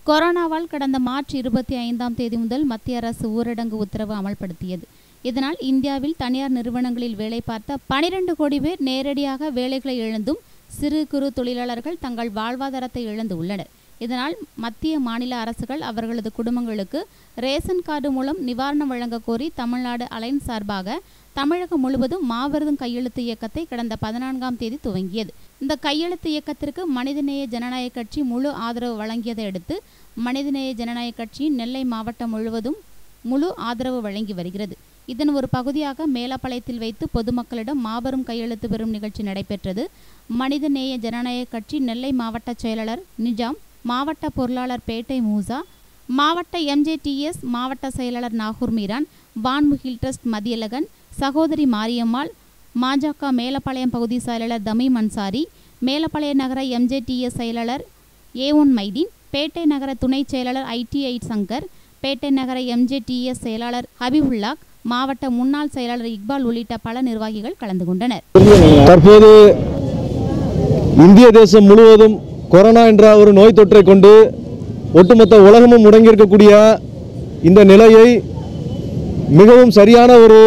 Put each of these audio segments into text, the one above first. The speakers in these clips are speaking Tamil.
கொரோனாவால் கடந்த மார்ச் 25ஆம் தேதி முதல் மத்திய அரசு ஊரடங்கு உத்தரவு அமல்படுத்தியது. இதனால் இந்தியாவில் தனியார் நிறுவனங்களில் வேலை பார்த்த 12 கோடி பேர் நேரடியாக வேலைகளை இழந்தும் சிறு குறு தொழிலாளர்கள் தங்கள் வாழ்வாதாரத்தை இழந்து உள்ளனர். இதனால் மத்திய மாநில அரசுகள் அவர்களது குடும்பங்களுக்கு ரேஷன் கார்டு மூலம் நிவாரணம் வழங்க கோரி தமிழ்நாடு அலைன்ஸ் சார்பாக தமிழகம் முழுவதும் மாபெரும் கையெழுத்து இயக்கத்தை கடந்த 14ஆம் தேதி துவங்கியது. இந்த கையெழுத்து இயக்கத்திற்கு மனிதநேய ஜனநாயக கட்சி முழு ஆதரவு வழங்கியதை அடுத்து மனிதநேய ஜனநாயக கட்சியின் நெல்லை மாவட்டம் முழுவதும் முழு ஆதரவு வழங்கி வருகிறது. இதன் ஒரு பகுதியாக மேலப்பாளையத்தில் வைத்து பொதுமக்களிடம் மாபெரும் கையெழுத்து பெறும் நிகழ்ச்சி நடைபெற்றது. மனிதநேய ஜனநாயக கட்சி நெல்லை மாவட்ட செயலாளர் நிஜாம், மாவட்ட பொருளாளர் பேட்டை மூசா, மாவட்ட எம்ஜேடிஎஸ் மாவட்ட செயலாளர் நாகூர் மீரான், வான்முகில் ட்ரஸ்ட் மதியழகன், சகோதரி மாரியம்மாள், மாஜக மேலப்பாளையம் பகுதி செயலாளர் தமீம் அன்சாரி, மேலப்பாளைய நகர எம்ஜேடிஎஸ் செயலாளர் ஏ1 மைதீன், பேட்டை நகர துணை செயலாளர் ஐடிஐ சங்கர், பேட்டை நகர எம்ஜேடிஎஸ் செயலாளர் ஹபீபுல்லா, மாவட்ட முன்னாள் செயலாளர் இக்பால் உள்ளிட்ட பல நிர்வாகிகள் கலந்து கொண்டனர். தற்போது இந்திய தேசம் முழுவதும் கொரோனா என்ற ஒரு நோய் தொற்றை கொண்டு ஒட்டுமொத்த உலகமும் முடங்கியிருக்கக்கூடிய இந்த நிலையை மிகவும் சரியான ஒரு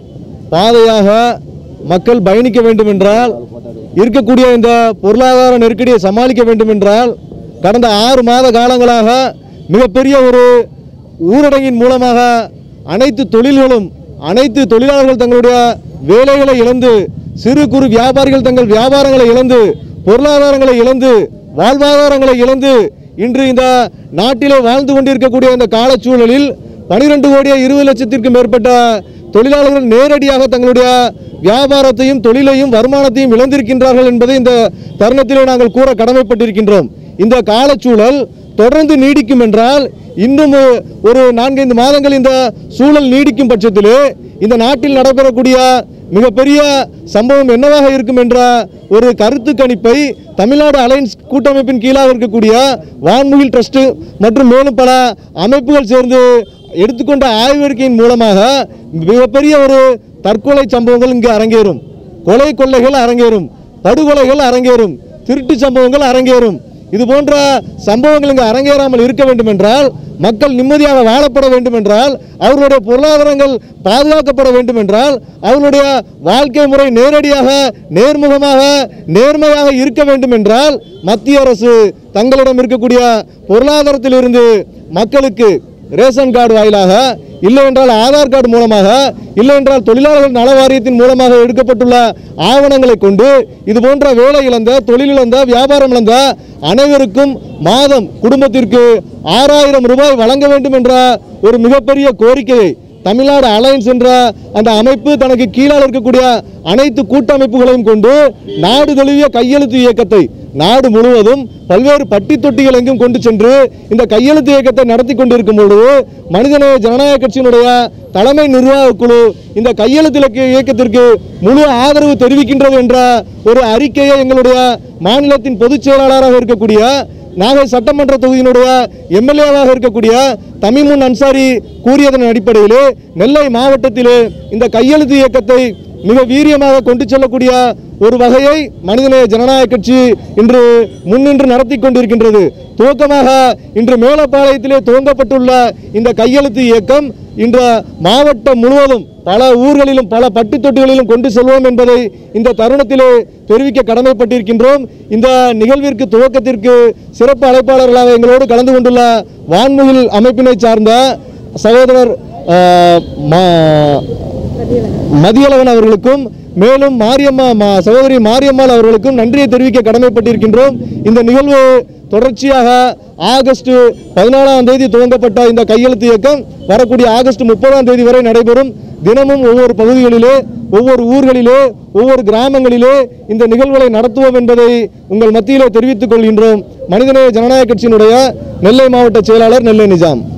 பாதையாக மக்கள் பயணிக்க வேண்டும் என்றால், இருக்கக்கூடிய இந்த பொருளாதார நெருக்கடியை சமாளிக்க வேண்டும் என்றால், கடந்த 6 மாத காலங்களாக மிகப்பெரிய ஒரு ஊரடங்கின் மூலமாக அனைத்து தொழில்களும், அனைத்து தொழிலாளர்கள் தங்களுடைய வேலைகளை இழந்து, சிறு குறு வியாபாரிகள் தங்கள் வியாபாரங்களை இழந்து, பொருளாதாரங்களை இழந்து, வாழ்வாதாரங்களை இழந்து இன்று இந்த நாட்டிலே வாழ்ந்து கொண்டிருக்கக்கூடிய இந்த காலச்சூழலில் 12 கோடியே 20 லட்சத்திற்கும் மேற்பட்ட தொழிலாளர்கள் நேரடியாக தங்களுடைய வியாபாரத்தையும் தொழிலையும் வருமானத்தையும் இழந்திருக்கின்றார்கள் என்பதை இந்த தருணத்திலே நாங்கள் கூற கடமைப்பட்டிருக்கின்றோம். இந்த காலச்சூழல் தொடர்ந்து நீடிக்கும் என்றால், இன்னும் ஒரு 4-5 மாதங்கள் இந்த சூழல் நீடிக்கும் பட்சத்திலே இந்த நாட்டில் நடைபெறக்கூடிய மிகப்பெரிய சம்பவம் என்னவாக இருக்கும் என்ற ஒரு கருத்து கணிப்பை தமிழ்நாடு அலைன்ஸ் கூட்டமைப்பின் கீழாக இருக்கக்கூடிய வான்முகில் ட்ரஸ்ட் மற்றும் மேலும் பல அமைப்புகள் சேர்ந்து எடுத்துக்கொண்ட ஆய்வறிக்கையின் மூலமாக மிகப்பெரிய ஒரு தற்கொலை சம்பவங்கள் இங்கு அரங்கேறும், கொலை கொள்ளைகள் அரங்கேறும், படுகொலைகள் அரங்கேறும், திருட்டு சம்பவங்கள் அரங்கேறும். இது போன்ற சம்பவங்கள் இங்கு அரங்கேறாமல் இருக்க வேண்டும் என்றால், மக்கள் நிம்மதியாக வாழப்பட வேண்டும் என்றால், அவர்களுடைய பொருளாதாரங்கள் பாதுகாக்கப்பட வேண்டும் என்றால், அவர்களுடைய வாழ்க்கை முறை நேரடியாக நேர்முகமாக நேர்மையாக இருக்க வேண்டும் என்றால், மத்திய அரசு தங்களிடம் இருக்கக்கூடிய பொருளாதாரத்திலிருந்து மக்களுக்கு ரேஷன் கார்டு வாயிலாக, இல்லை என்றால் ஆதார் கார்டு மூலமாக, இல்லை என்றால் தொழிலாளர்கள் நல வாரியத்தின் மூலமாக எடுக்கப்பட்டுள்ள ஆவணங்களை கொண்டு இது போன்ற வேலை இழந்த, தொழில் இழந்த, வியாபாரம் இழந்த அனைவருக்கும் மாதம் குடும்பத்திற்கு 6000 ரூபாய் வழங்க வேண்டும் என்ற ஒரு மிகப்பெரிய கோரிக்கையை தமிழ்நாடு அலைன்ஸ் என்ற அந்த அமைப்பு தனக்கு கீழாக இருக்கக்கூடிய அனைத்து கூட்டமைப்புகளையும் கொண்டு நாடு தழுவிய கையெழுத்து இயக்கத்தை நாடு முழுவதும் பல்வேறு பட்டி தொட்டிகள் எங்கும் கொண்டு சென்று இந்த கையெழுத்து இயக்கத்தை நடத்தி கொண்டிருக்கும் பொழுது, மனிதநேய ஜனநாயக கட்சியினுடைய தலைமை நிர்வாக குழு இந்த கையெழுத்து இயக்கத்திற்கு முழு ஆதரவு தெரிவிக்கின்றது என்ற ஒரு அறிக்கையை எங்களுடைய மாநிலத்தின் பொதுச் செயலாளராக இருக்கக்கூடிய நாகை சட்டமன்ற தொகுதியினுடைய எம்எல்ஏவாக இருக்கக்கூடிய தமீமுன் அன்சாரி கூறியதன் அடிப்படையிலே நெல்லை மாவட்டத்திலே இந்த கையெழுத்து இயக்கத்தை மிக வீரியமாக கொண்டு செல்லக்கூடிய ஒரு வகையை மனிதநேய ஜனநாயக கட்சி இன்று முன்னின்று நடத்தி கொண்டிருக்கின்றது. துவக்கமாக இன்று மேலப்பாளையத்திலே துவங்கப்பட்டுள்ள இந்த கையெழுத்து இயக்கம் இன்று மாவட்டம் முழுவதும் பல ஊர்களிலும் பல பட்டி தொட்டிகளிலும் கொண்டு செல்வோம் என்பதை இந்த தருணத்திலே தெரிவிக்க கடமைப்பட்டிருக்கின்றோம். இந்த நிகழ்விற்கு துவக்கத்திற்கு சிறப்பு அழைப்பாளர்களாக எங்களோடு கலந்து கொண்டுள்ள வான்முகில் அமைப்பினை சார்ந்த சகோதரர் மதியழகன் அவர்களுக்கும், மேலும் சகோதரி மாரியம்மாள் அவர்களுக்கும் நன்றியை தெரிவிக்க கடமைப்பட்டிருக்கின்றோம். இந்த நிகழ்வு தொடர்ச்சியாக ஆகஸ்ட் 14ஆம் தேதி துவங்கப்பட்ட இந்த கையெழுத்து இயக்கம் வரக்கூடிய ஆகஸ்ட் 30ஆம் தேதி வரை நடைபெறும். தினமும் ஒவ்வொரு பகுதிகளிலே, ஒவ்வொரு ஊர்களிலே, ஒவ்வொரு கிராமங்களிலே இந்த நிகழ்வுகளை நடத்துவோம் என்பதை உங்கள் மத்தியிலே தெரிவித்துக் கொள்கின்றோம். மனிதநேய ஜனநாயக கட்சியினுடைய நெல்லை மாவட்ட செயலாளர் நெல்லை நிஜாம்.